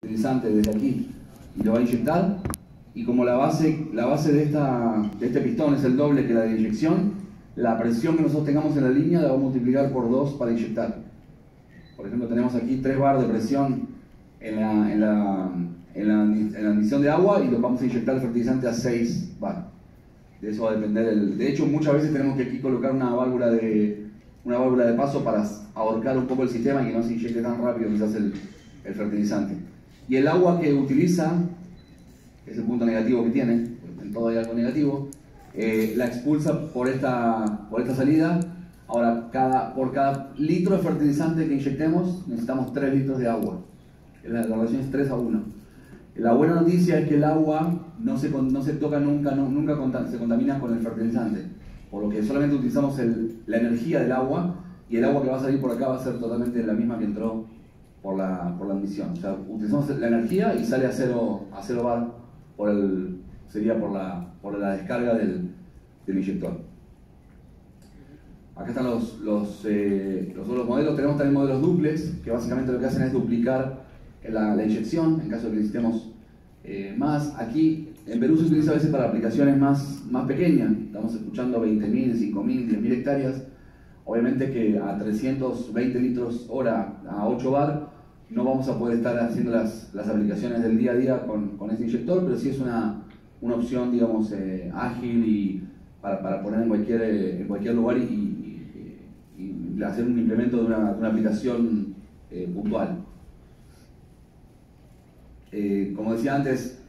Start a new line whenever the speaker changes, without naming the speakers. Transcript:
fertilizante desde aquí y lo va a inyectar, y como la base de este pistón es el doble que la de inyección, la presión que nosotros tengamos en la línea la vamos a multiplicar por 2 para inyectar. Por ejemplo, tenemos aquí 3 bar de presión en la admisión de agua y lo vamos a inyectar el fertilizante a 6 bar. De eso va a depender de hecho, muchas veces tenemos que aquí colocar una válvula de paso para ahorcar un poco el sistema y que no se inyecte tan rápido quizás el fertilizante. Y el agua que utiliza, que es el punto negativo que tiene, en todo hay algo negativo, la expulsa por esta salida. Ahora, por cada litro de fertilizante que inyectemos, necesitamos 3 litros de agua. La relación es 3 a 1. La buena noticia es que el agua no se toca nunca se contamina con el fertilizante, por lo que solamente utilizamos la energía del agua, y el agua que va a salir por acá va a ser totalmente la misma que entró por la admisión. O sea, utilizamos la energía y sale a 0 bar sería por la descarga del inyector. Acá están los otros modelos. Tenemos también modelos duplex, que básicamente lo que hacen es duplicar la inyección en caso de que necesitemos más. Aquí en Perú se utiliza a veces para aplicaciones más pequeñas. Estamos escuchando 20.000, 5.000, 10.000 hectáreas. Obviamente que a 320 litros hora a 8 bar no vamos a poder estar haciendo las aplicaciones del día a día con este inyector, pero sí es una opción, digamos, ágil y para poner en cualquier lugar y hacer un implemento de una aplicación puntual. Como decía antes,